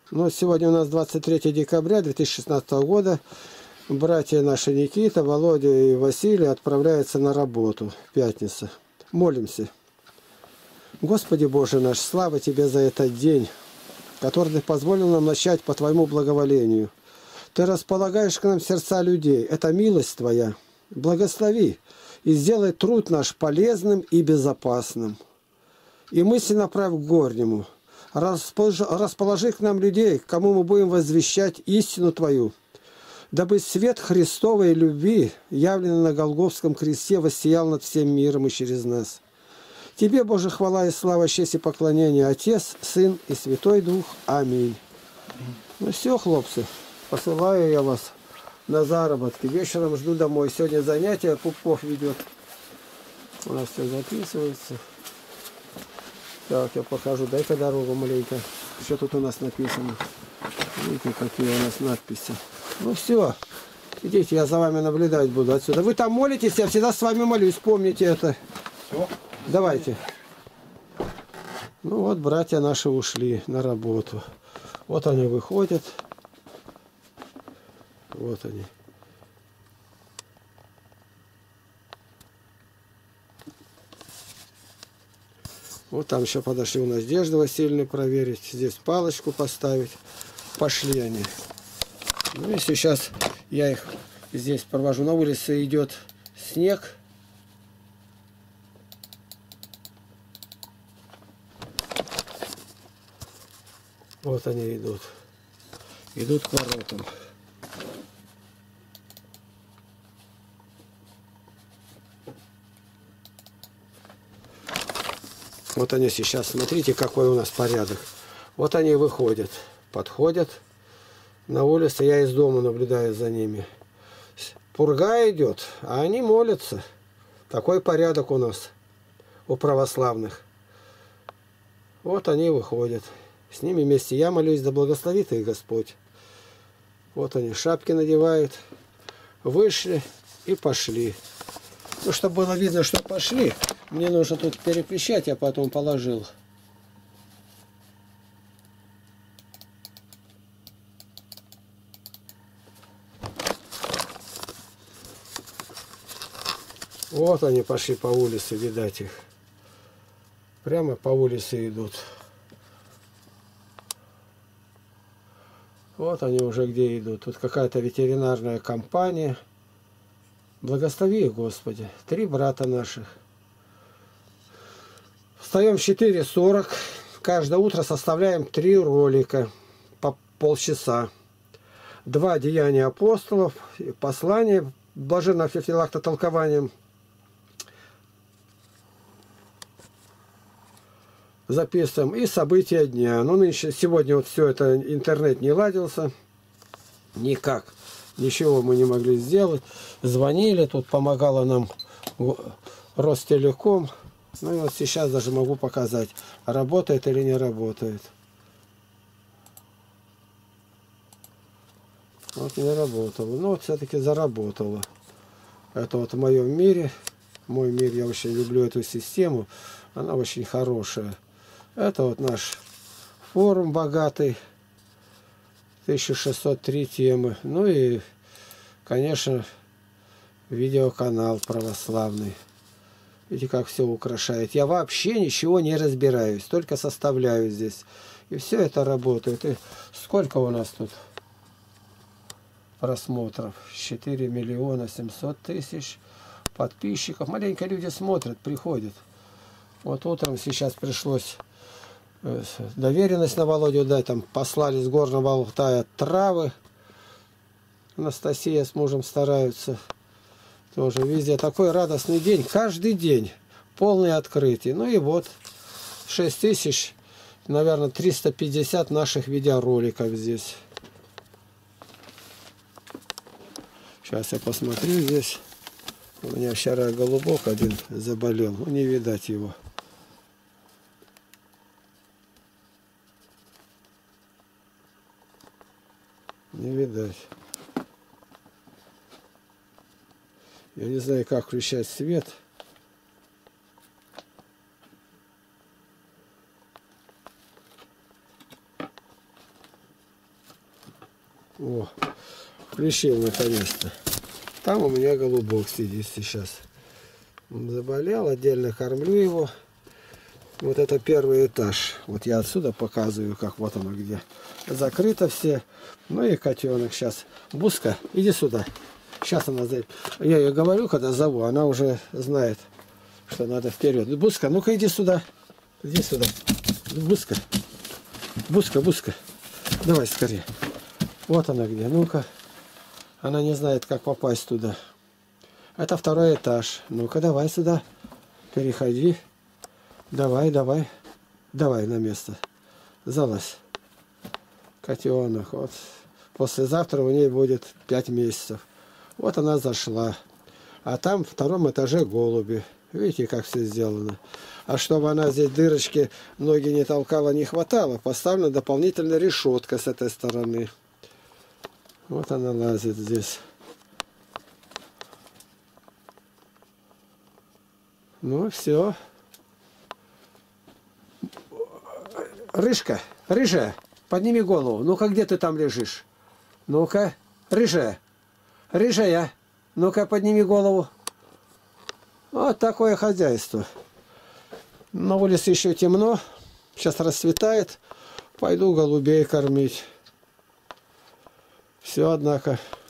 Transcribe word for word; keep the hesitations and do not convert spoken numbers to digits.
Ну, сегодня у нас двадцать третье декабря две тысячи шестнадцатого года. Братья наши Никита, Володя и Василий отправляются на работу. Пятница. Молимся. Господи Боже наш, слава Тебе за этот день, который Ты позволил нам начать по Твоему благоволению. Ты располагаешь к нам сердца людей. Это милость Твоя. Благослови и сделай труд наш полезным и безопасным. И мысли направь к горнему. Расположи, расположи к нам людей, кому мы будем возвещать истину Твою, дабы свет Христовой любви, явленный на Голгофском кресте, воссиял над всем миром и через нас. Тебе, Боже, хвала и слава, честь и поклонение, Отец, Сын и Святой Дух. Аминь. Ну все, хлопцы, посылаю я вас на заработки. Вечером жду домой. Сегодня занятие Пупков ведет. У нас все записывается. Так, я покажу. Дай-ка дорогу маленько. Что тут у нас написано? Видите, какие у нас надписи. Ну все. Идите, я за вами наблюдать буду отсюда. Вы там молитесь, я всегда с вами молюсь. Помните это. Все. Давайте. Ну вот, братья наши ушли на работу. Вот они выходят. Вот они. Вот там еще подошли у нас Надежду Васильевну проверить. Здесь палочку поставить. Пошли они. Ну и сейчас я их здесь провожу. На улице идет снег. Вот они идут. Идут к воротам. Вот они сейчас, смотрите, какой у нас порядок. Вот они выходят, подходят на улице, я из дома наблюдаю за ними. Пурга идет, а они молятся. Такой порядок у нас, у православных. Вот они выходят. С ними вместе я молюсь, да благословит их Господь. Вот они шапки надевают, вышли и пошли. Ну, чтобы было видно, что пошли, мне нужно тут перекрещать, я потом положил. Вот они пошли по улице, видать их. Прямо по улице идут. Вот они уже где идут. Тут какая-то ветеринарная компания. Благослови их, Господи. Три брата наших. Встаем в четыре сорок. Каждое утро составляем три ролика по полчаса. Два деяния апостолов, послание блаженного Феофилакта толкованием. Записываем. И события дня. Ну, нынче, сегодня вот все это, интернет не ладился. Никак. Ничего мы не могли сделать. Звонили, тут помогала нам Ростелеком. Ну и вот сейчас даже могу показать, работает или не работает. Вот не работало. Ну вот все-таки заработало. Это вот в моем мире. Мой мир, я очень люблю эту систему. Она очень хорошая. Это вот наш форум богатый. тысяча шестьсот три темы. Ну и, конечно, видеоканал православный. Видите, как все украшает. Я вообще ничего не разбираюсь, только составляю здесь. И все это работает. И сколько у нас тут просмотров? четыре миллиона семьсот тысяч подписчиков. Маленько люди смотрят, приходят. Вот утром сейчас пришлось доверенность на Володю дать. Там послали с Горного Алтая травы. Анастасия с мужем стараются. Тоже везде такой радостный день. Каждый день полное открытие. Ну и вот шесть тысяч, наверное, триста пятьдесят наших видеороликов здесь. Сейчас я посмотрю здесь. У меня вчера голубок один заболел. Ну, не видать его. Не видать. Я не знаю, как включать свет. О, включил наконец-то. Там у меня голубок сидит сейчас. Он заболел, отдельно кормлю его. Вот это первый этаж. Вот я отсюда показываю, как вот оно где. Закрыто все. Ну и котенок сейчас. Буска, иди сюда. Сейчас она зайдет. Я ее говорю, когда зову, она уже знает, что надо вперед. Буска, ну-ка иди сюда. Иди сюда. Буска. Буска, Буска. Давай скорее. Вот она где. Ну-ка. Она не знает, как попасть туда. Это второй этаж. Ну-ка, давай сюда. Переходи. Давай, давай. Давай на место. Залазь. Котенок. Вот. Послезавтра у ней будет пять месяцев. Вот она зашла. А там в втором этаже голуби. Видите, как все сделано. А чтобы она здесь дырочки, ноги не толкала, не хватало, поставлена дополнительная решетка с этой стороны. Вот она лазит здесь. Ну, все. Рыжка, рыжая, подними голову. Ну-ка, где ты там лежишь? Ну-ка, рыжая, рыжая, ну-ка, подними голову. Вот такое хозяйство. На улице еще темно. Сейчас расцветает. Пойду голубей кормить. Все, однако.